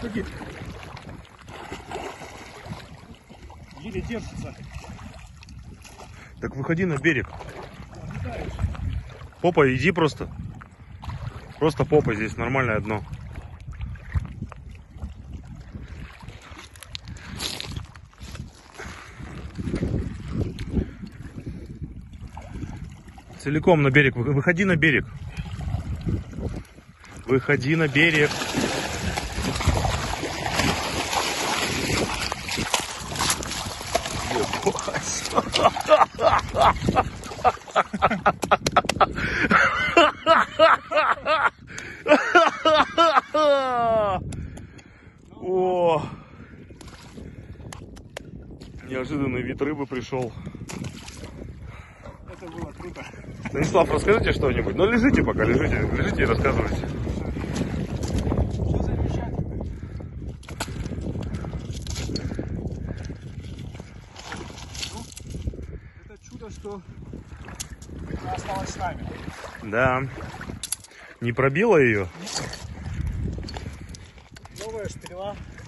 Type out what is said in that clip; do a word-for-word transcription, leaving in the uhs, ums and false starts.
Смотри. Еле держится. Так выходи на берег. Попа, иди просто. Просто попа здесь нормальное дно. Целиком на берег. Выходи на берег. Выходи на берег. О! Неожиданный вид рыбы пришел. Это было круто. Станислав, расскажите что-нибудь. Ну лежите пока, лежите, лежите и рассказывайте. Все замечательно. Ну, это чудо, что она осталась с нами. Да. Не пробила ее? Новая стрела.